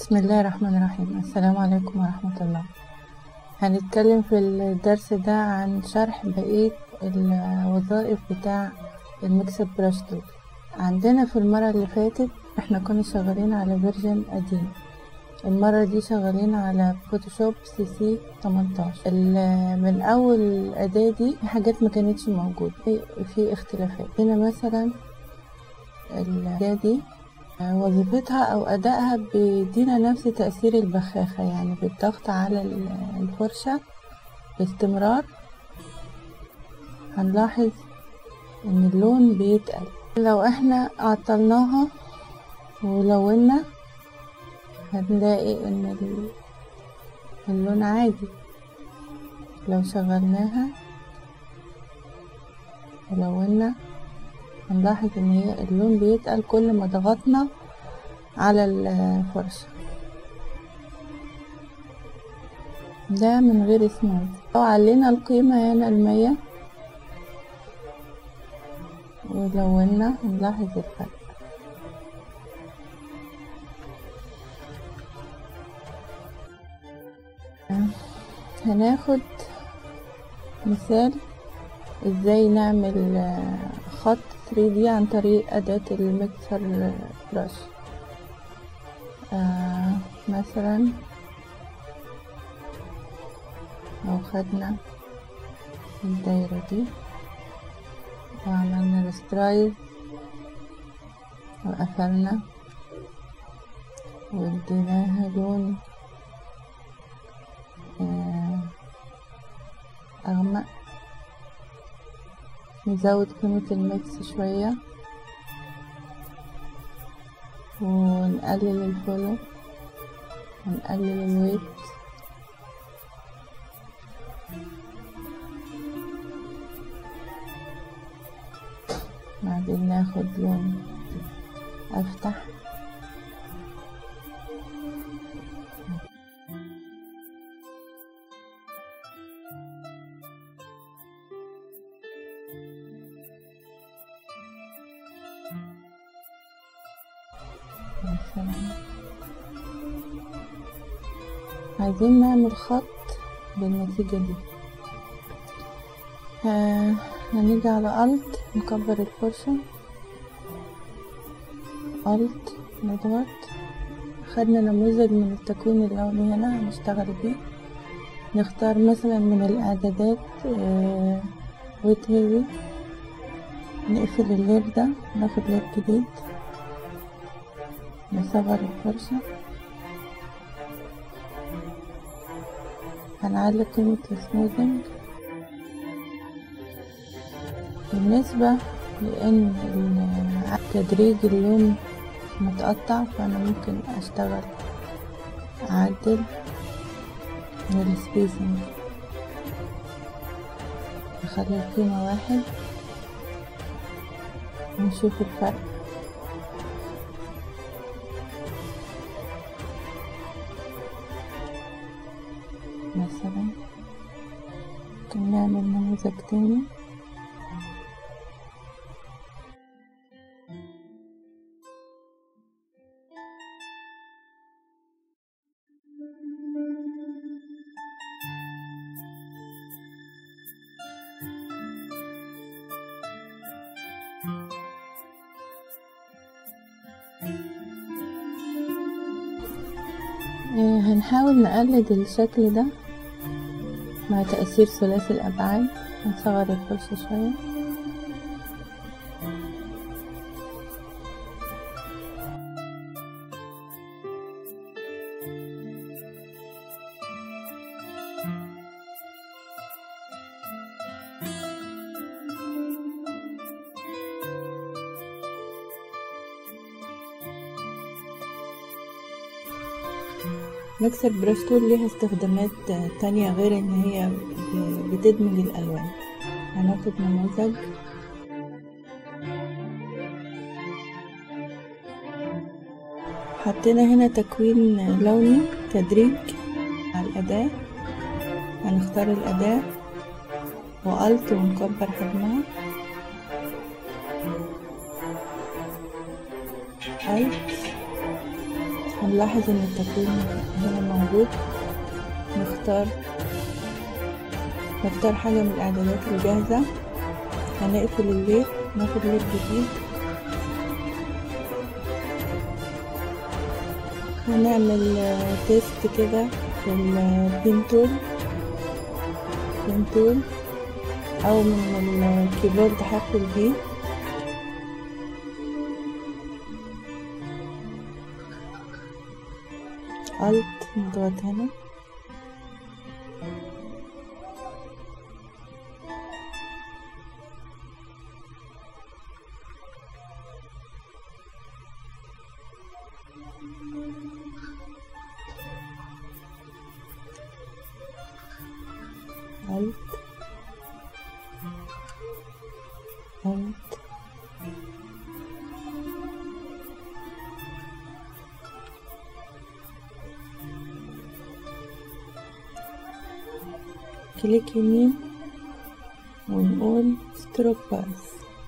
بسم الله الرحمن الرحيم. السلام عليكم ورحمة الله. هنتكلم في الدرس ده عن شرح بقية الوظائف بتاع الميكسر براش تول. عندنا في المرة اللي فاتت احنا كنا شغالين على فيرجن قديم، المرة دي شغالين على فوتوشوب CC 18. من اول الاداة دي في حاجات ما كانتش موجودة، في اختلافات. هنا مثلا الاداة دي وظيفتها او ادائها بيدينا نفس تأثير البخاخة، يعني بالضغط على الفرشة باستمرار هنلاحظ ان اللون بيتقل. لو احنا عطلناها ولونا هنلاقي ان اللون عادي. لو شغلناها ولونا هنلاحظ ان هي اللون بيتقل كل ما ضغطنا على الفرشة. ده من غير سموث. لو علينا القيمة هنا 100 ولونا هنلاحظ الفرق. هناخد مثال ازاي نعمل خط 3D عن طريق أداة الميكسر براش. مثلا لو خدنا الدايرة دي وعملنا ريسترايز وقفلنا واديناها لون أغمق، نزود قيمة الميكس شوية ونقلل الفولو ونقلل الويت. بعدين ناخد لون افتح مثلا. عايزين نعمل خط بالنتيجة دي. هنيجي على ألت نكبر الفرشة، ألت نضغط. خدنا نموذج من التكوين اللوني هنا هنشتغل بيه. نختار مثلا من الإعدادات ويت هيفي، نقفل اللير ده، ناخد لير جديد، نصغر الفرشة، هنعلي قيمة السموذنج. بالنسبة لأن تدريج اللون متقطع فأنا ممكن أشتغل أعدل من السبيسنج، أخلي القيمة 1 ونشوف الفرق. مثلا ممكن نعمل نموذج تاني. هنحاول نقلد الشكل ده مع تأثير ثلاثي الأبعاد. هنصغر الفرشة شوية، ميكسر براش تول ليها استخدامات تانية غير ان هي بتدمج الالوان. هناخد نموذج حطينا هنا تكوين لوني تدريج على الاداة. هنختار الاداة وألت ونكبر حجمها، ألت هنلاحظ ان التكوين هنا موجود. نختار حاجة من الاعدادات الجاهزة، هنقفل الليد، ناخد ليد جديد، هنعمل تيست كده في البين تول او من الكيبورد حرف البي. Alt نضغط هنا، Alt كليك يمين ونقول ستروك باس.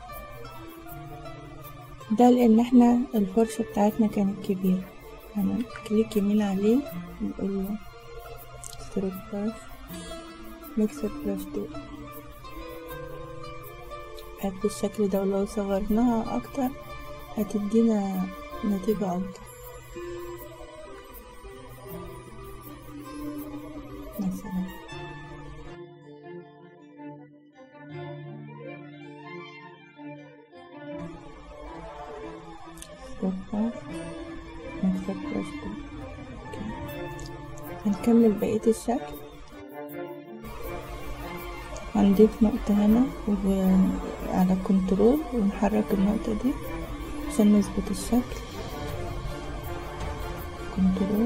ده لان احنا الفرشة بتاعتنا كانت كبيرة، كليك يمين عليه ونقول له ستروك باس ميكسر براش تول. بالشكل ده، ولو صغرناها اكتر هتدينا نتيجة افضل. مثلا هنكمل بقية الشكل. هنضيف نقطة هنا على كنترول ونحرك النقطة دي عشان نظبط الشكل. كنترول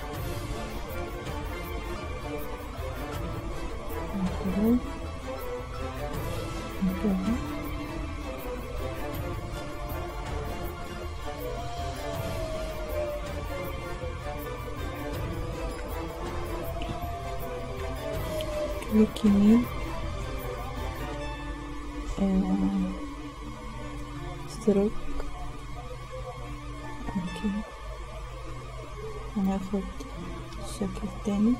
كده. كليك يمين، ستروك. اوكي، هناخد الشكل التاني،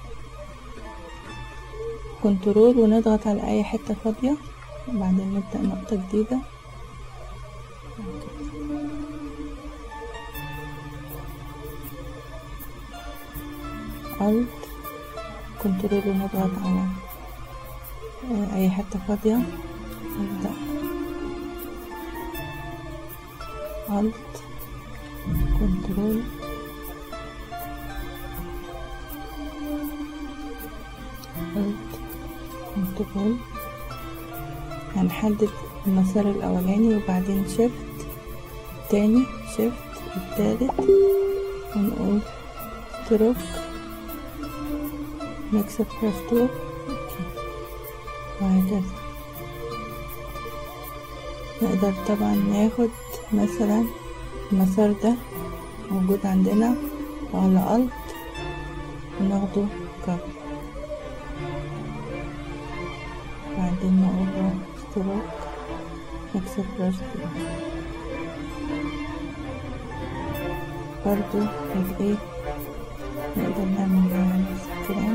كنترول ونضغط على اي حتة فاضية وبعدين نبدأ نقطة جديدة. Alt كنترول ونضغط على اي حتة فاضية، نبدأ Alt كنترول Alt كنترول. هنحدد المسار الاولاني وبعدين شيفت تاني، شيفت التالت، ونقول ستروك ميكس براش تول. وهكذا. نقدر طبعا ناخد مثلا المسار ده موجود عندنا وعلى Alt وناخده كوبي، بعدين نقول ستروك ميكس براش تول. برضو ايه نقدر نعمل نفس الكلام.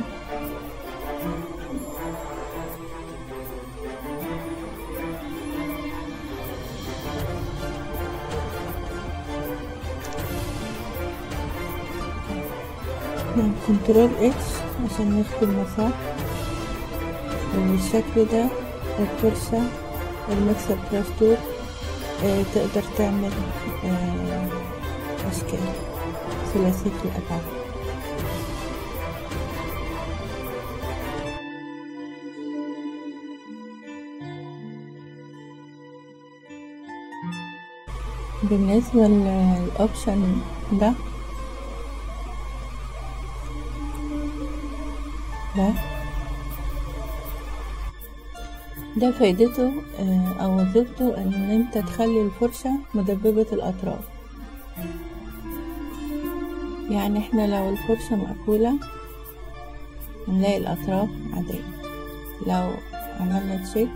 كنترول اتش عشان نخفي المسار. بالشكل ده الفرشة الميكسر براش تول تقدر تعمل أشكال ثلاثية الأبعاد. بالنسبة للأوبشن ده فايدته او وظيفته ان انت تخلي الفرشة مدببة الاطراف. يعني احنا لو الفرشة مقفولة هنلاقي الاطراف عادية، لو عملنا تشيك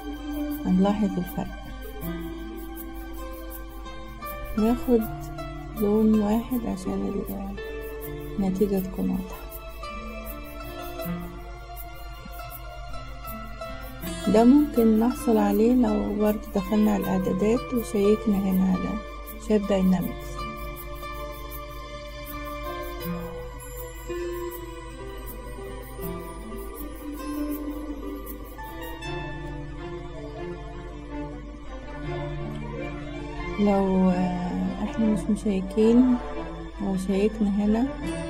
هنلاحظ الفرق. ناخد لون واحد عشان النتيجة تكون واضحة. ده ممكن نحصل عليه لو برضه دخلنا على الإعدادات وشيكنا هنا على شيب داينامكس. لو احنا مش مشيكين وشيكنا هنا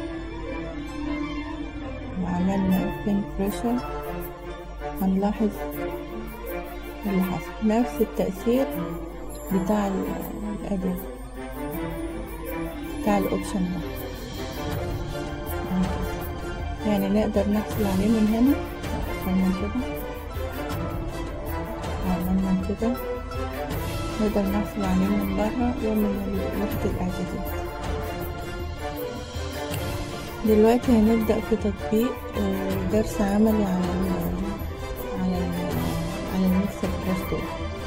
وعملنا بين بريشر هنلاحظ اللي حصل نفس التأثير بتاع الأداة بتاع الأوبشن ده. يعني نقدر نحصل عليه من هنا، عملنا كده عملنا كده، نقدر نحصل عليه من برا ومن وحدة الإعدادات. دلوقتي هنبدأ في تطبيق درس عملي على الميكسر براش تول.